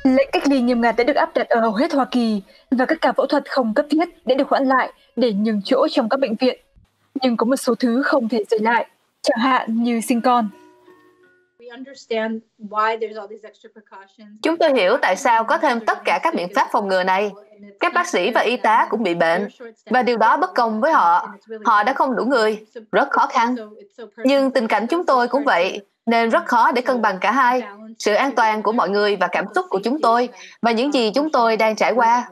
Lệnh cách ly nghiêm ngặt đã được áp đặt ở hầu hết Hoa Kỳ và các ca phẫu thuật không cấp thiết đã được hoãn lại để nhường chỗ trong các bệnh viện. Nhưng có một số thứ không thể dừng lại, chẳng hạn như sinh con. Chúng tôi hiểu tại sao có thêm tất cả các biện pháp phòng ngừa này. Các bác sĩ và y tá cũng bị bệnh, và điều đó bất công với họ. Họ đã không đủ người, rất khó khăn. Nhưng tình cảnh chúng tôi cũng vậy, nên rất khó để cân bằng cả hai, sự an toàn của mọi người và cảm xúc của chúng tôi, và những gì chúng tôi đang trải qua.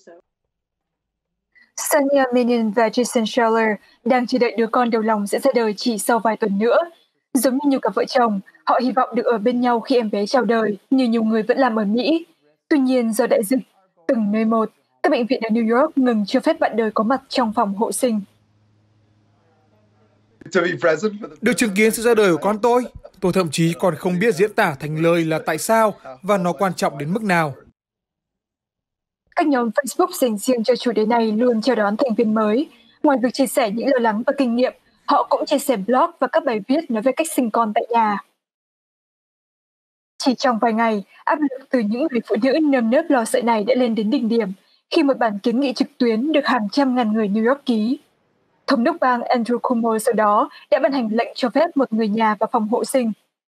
Sonia Menon và Jason Scheller đang chờ đợi đứa con đầu lòng sẽ ra đời chỉ sau vài tuần nữa. Giống như nhiều cặp vợ chồng, họ hy vọng được ở bên nhau khi em bé chào đời, như nhiều người vẫn làm ở Mỹ. Tuy nhiên, do đại dịch, từng nơi một, các bệnh viện ở New York ngừng cho phép bạn đời có mặt trong phòng hộ sinh. Được chứng kiến sự ra đời của con tôi thậm chí còn không biết diễn tả thành lời là tại sao và nó quan trọng đến mức nào. Các nhóm Facebook dành riêng cho chủ đề này luôn chào đón thành viên mới. Ngoài việc chia sẻ những lo lắng và kinh nghiệm, họ cũng chia sẻ blog và các bài viết nói về cách sinh con tại nhà. Chỉ trong vài ngày, áp lực từ những người phụ nữ nơm nớp lo sợ này đã lên đến đỉnh điểm khi một bản kiến nghị trực tuyến được hàng trăm ngàn người New York ký. Thống đốc bang Andrew Cuomo sau đó đã ban hành lệnh cho phép một người nhà vào phòng hộ sinh.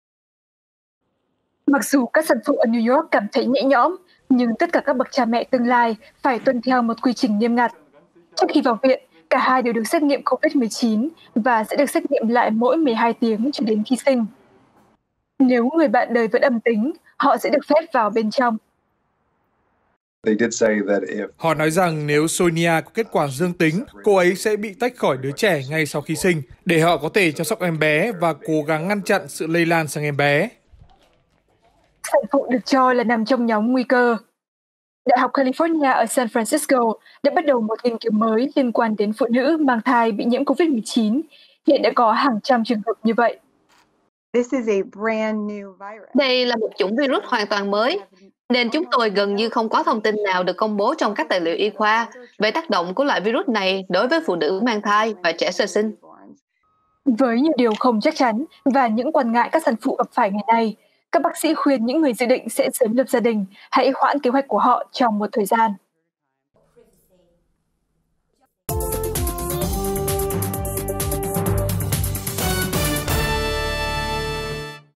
Mặc dù các sản phụ ở New York cảm thấy nhẹ nhõm, nhưng tất cả các bậc cha mẹ tương lai phải tuân theo một quy trình nghiêm ngặt. Trước khi vào viện, cả hai đều được xét nghiệm COVID-19 và sẽ được xét nghiệm lại mỗi 12 tiếng cho đến khi sinh. Nếu người bạn đời vẫn âm tính, họ sẽ được phép vào bên trong. Họ nói rằng nếu Sonia có kết quả dương tính, cô ấy sẽ bị tách khỏi đứa trẻ ngay sau khi sinh, để họ có thể chăm sóc em bé và cố gắng ngăn chặn sự lây lan sang em bé. Sản phụ được cho là nằm trong nhóm nguy cơ. Đại học California ở San Francisco đã bắt đầu một nghiên cứu mới liên quan đến phụ nữ mang thai bị nhiễm COVID-19. Hiện đã có hàng trăm trường hợp như vậy. Đây là một chủng virus hoàn toàn mới, nên chúng tôi gần như không có thông tin nào được công bố trong các tài liệu y khoa về tác động của loại virus này đối với phụ nữ mang thai và trẻ sơ sinh. Với nhiều điều không chắc chắn và những quan ngại các sản phụ gặp phải ngày nay, các bác sĩ khuyên những người dự định sẽ sớm lập gia đình hãy hoãn kế hoạch của họ trong một thời gian.